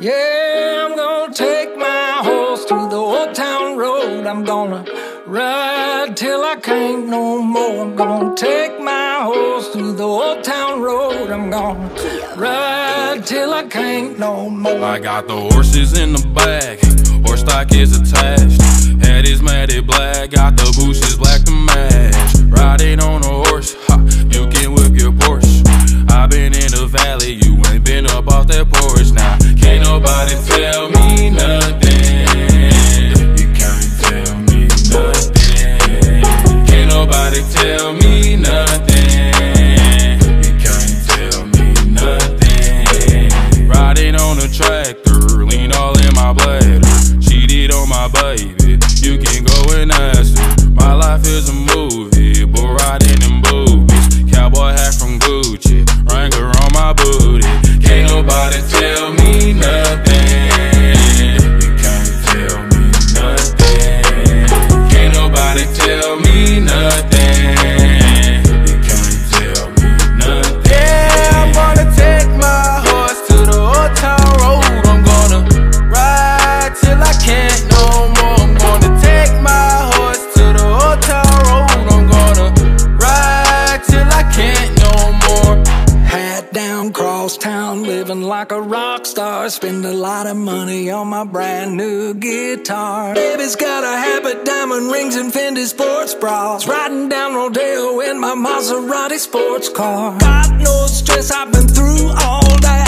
Yeah, I'm gonna take my horse through the old town road. I'm gonna ride till I can't no more. I'm gonna take my horse through the old town road. I'm gonna ride till I can't no more. I got the horses in the back, horse stock is attached. Head is matted black, got the bushes black to match. Riding on a horse, ha, you can whip your Porsche. I been in the valley, you ain't been up off that porch. Now, can't nobody tell me nothing. You can't tell me nothing. Can't nobody tell me nothing. You can't tell me nothing. Riding on a tractor, lean all in my bladder. Cheated on my baby, you can go and ask her. My life is a movie, but riding in boobies. Cowboy hat from Gucci, Wrangler on my booty. Can't nobody tell me nothing. You can't tell me nothing. Can't nobody tell me nothing. You can't tell me nothing. Yeah, I'm gonna take my horse to the old town road. I'm gonna ride till I can't no more. I'm gonna take my horse to the old town road. I'm gonna ride till I can't no more. Hat down, cross town, living like a rock star. Spend a lot of money on my brand new guitar. Baby's got a habit, diamond rings and Fendi sports bras. Riding down Rodeo in my Maserati sports car. Got no stress, I've been through all that.